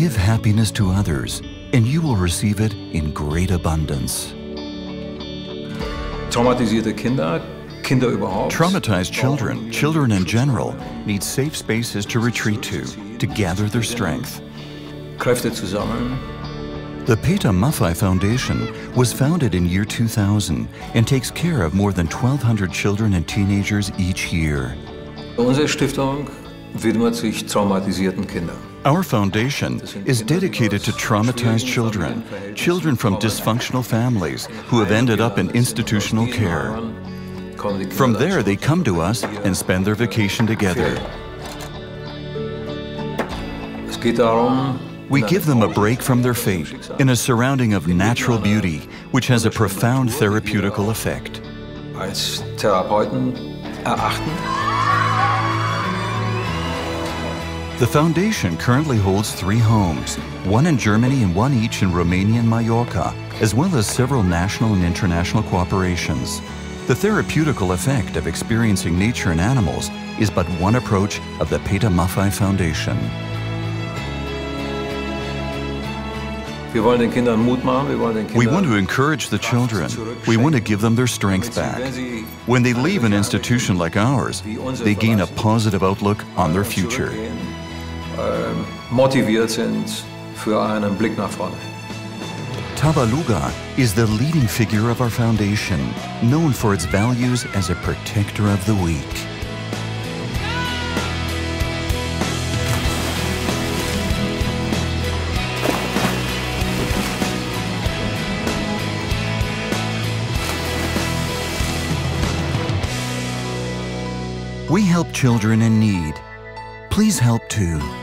Give happiness to others, and you will receive it in great abundance. Traumatisierte Kinder, Kinder überhaupt. Traumatized children, children in general, need safe spaces to retreat to gather their strength. Kräfte zu sammeln. The Peter Maffay Foundation was founded in year 2000 and takes care of more than 1,200 children and teenagers each year. Unsere Stiftung widmet sich traumatisierten Kindern. Our foundation is dedicated to traumatized children, children from dysfunctional families who have ended up in institutional care. From there, they come to us and spend their vacation together. Es geht darum, We give them a break from their fate in a surrounding of natural beauty, which has a profound therapeutical effect. als Therapeuten erachten. The foundation currently holds 3 homes, one in Germany and one each in Romania and Mallorca, as well as several national and international cooperations. The therapeutical effect of experiencing nature and animals is but one approach of the Peter Maffay Foundation. Wir wollen den Kindern Mut machen, wir wollen den We want to Kindern encourage the children. We want to give them their strength back. When they leave an institution like ours, they gain a positive outlook on their future. Motiviert sind für einen Blick nach vorne. Tabaluga is the leading figure of our foundation, known for its values as a protector of the weak. We help children in need. Please help too.